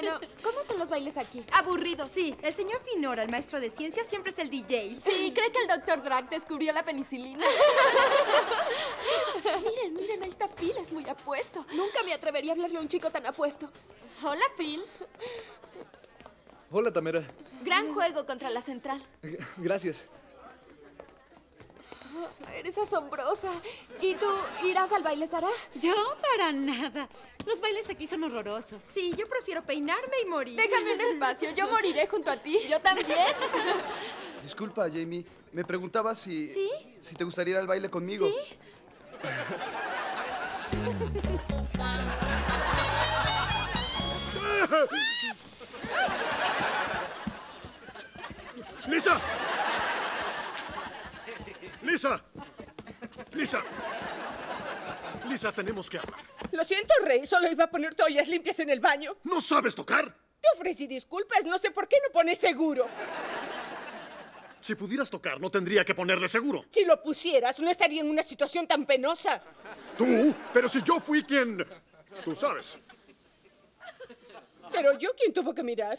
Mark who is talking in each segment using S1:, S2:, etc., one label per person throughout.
S1: Bueno, ¿cómo son los bailes aquí?
S2: Aburrido, sí. El señor Finora, el maestro de ciencias, siempre es el DJ.
S1: Sí, ¿cree que el Dr. Drag descubrió la penicilina? Miren, ahí está Phil, es muy apuesto. Nunca me atrevería a hablarle a un chico tan apuesto. Hola, Phil.
S3: Hola, Tamera.
S1: Gran juego contra la central.
S3: Gracias.
S1: Eres asombrosa. ¿Y tú irás al baile, Sara?
S4: Yo para nada. Los bailes aquí son horrorosos.
S2: Sí, yo prefiero peinarme y morir.
S1: Déjame un espacio, yo moriré junto a ti. Yo también.
S3: Disculpa, Jamie. Me preguntaba si...
S2: ¿Sí?
S3: Si te gustaría ir al baile conmigo.
S2: ¿Sí?
S5: ¡Lisa! ¡Lisa! ¡Lisa! Lisa, tenemos que hablar.
S6: Lo siento, Rey. Solo iba a poner toallas limpias en el baño.
S5: ¿No sabes tocar?
S6: Te ofrecí disculpas. No sé por qué no pones seguro.
S5: Si pudieras tocar, no tendría que ponerle seguro.
S6: Si lo pusieras, no estaría en una situación tan penosa.
S5: ¿Tú? Pero si yo fui quien... Tú sabes.
S6: Pero yo, ¿quién tuvo que mirar?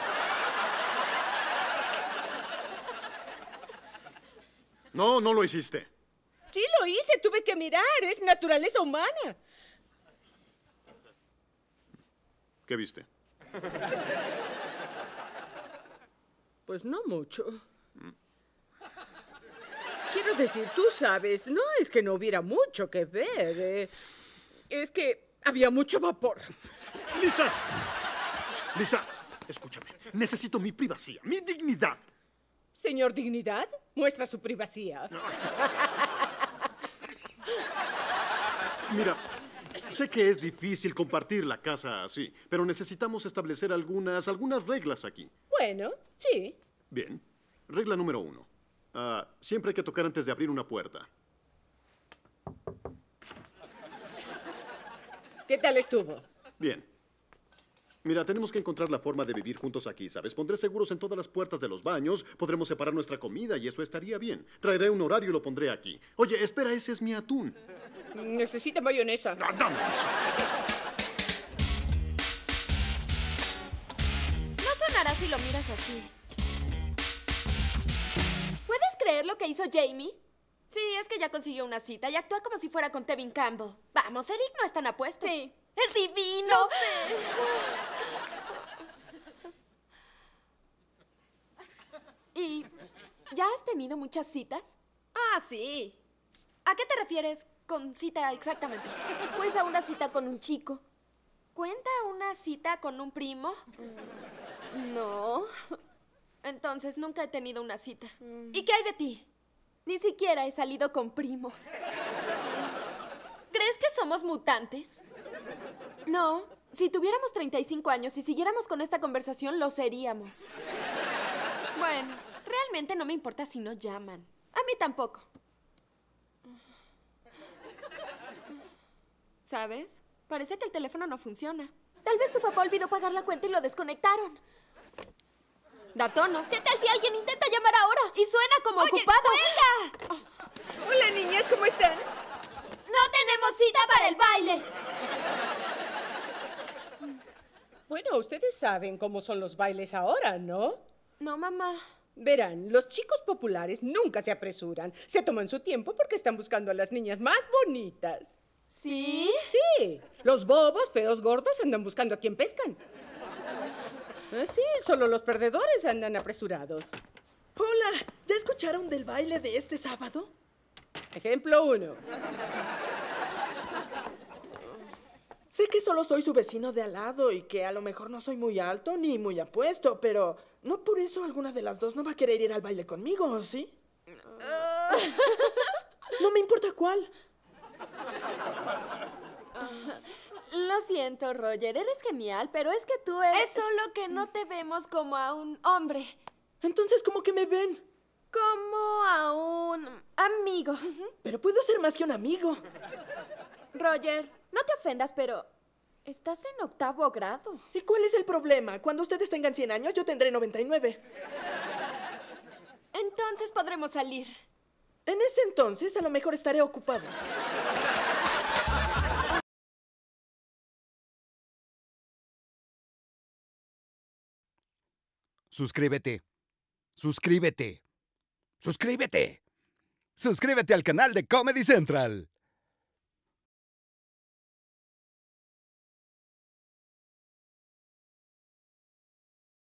S5: No, no lo hiciste.
S6: Sí lo hice. Tuve que mirar. Es naturaleza humana.
S5: ¿Qué viste?
S6: Pues no mucho. Quiero decir, tú sabes, no es que no hubiera mucho que ver. Es que había mucho vapor.
S5: ¡Lisa! Lisa, escúchame. Necesito mi privacidad, mi dignidad.
S6: Señor Dignidad, muestra su privacidad.
S5: Mira, sé que es difícil compartir la casa así, pero necesitamos establecer algunas reglas aquí.
S6: Bueno, sí.
S5: Bien. Regla número 1. Siempre hay que tocar antes de abrir una puerta.
S6: ¿Qué tal estuvo?
S5: Bien. Mira, tenemos que encontrar la forma de vivir juntos aquí, ¿sabes? Pondré seguros en todas las puertas de los baños, podremos separar nuestra comida y eso estaría bien. Traeré un horario y lo pondré aquí. Oye, espera, ese es mi atún.
S6: Necesita mayonesa.
S5: Dame eso.
S1: No sonará si lo miras así. ¿Puedes creer lo que hizo Jamie? Sí, es que ya consiguió una cita y actúa como si fuera con Tevin Campbell. Vamos, Eric no es tan apuesto. Sí. ¡Es divino! ¡No sé! ¿Y ya has tenido muchas citas? Ah, sí. ¿A qué te refieres con cita exactamente? Pues a una cita con un chico. ¿Cuenta una cita con un primo? No. Entonces nunca he tenido una cita. ¿Y qué hay de ti? Ni siquiera he salido con primos. ¿Crees que somos mutantes? No. Si tuviéramos 35 años y siguiéramos con esta conversación, lo seríamos. Bueno, realmente no me importa si no llaman. A mí tampoco. ¿Sabes? Parece que el teléfono no funciona. Tal vez tu papá olvidó pagar la cuenta y lo desconectaron. Da tono. ¿Qué tal si alguien intenta llamar ahora y suena como ocupado? ¡Cuelga!
S6: Hola, niñas, ¿cómo están?
S1: ¡No tenemos cita para el baile!
S6: Bueno, ustedes saben cómo son los bailes ahora, ¿no?
S1: No, mamá.
S6: Verán, los chicos populares nunca se apresuran. Se toman su tiempo porque están buscando a las niñas más bonitas.
S1: ¿Sí?
S6: Sí. Los bobos, feos, gordos andan buscando a quien pescan. Sí, solo los perdedores andan apresurados.
S7: Hola, ¿ya escucharon del baile de este sábado?
S6: Ejemplo 1.
S7: Sé que solo soy su vecino de al lado y que a lo mejor no soy muy alto ni muy apuesto, pero no por eso alguna de las dos no va a querer ir al baile conmigo, ¿sí? No me importa cuál.
S1: Lo siento, Roger, eres genial, pero es que tú eres... Es solo que no te vemos como a un hombre.
S7: Entonces, ¿cómo que me ven?
S1: Como a un amigo.
S7: Pero puedo ser más que un amigo.
S1: Roger, no te ofendas, pero estás en 8º grado.
S7: ¿Y cuál es el problema? Cuando ustedes tengan 100 años, yo tendré 99.
S1: Entonces podremos salir.
S7: En ese entonces, a lo mejor estaré ocupado.
S8: Suscríbete. Suscríbete. Suscríbete. Suscríbete al canal de Comedy Central.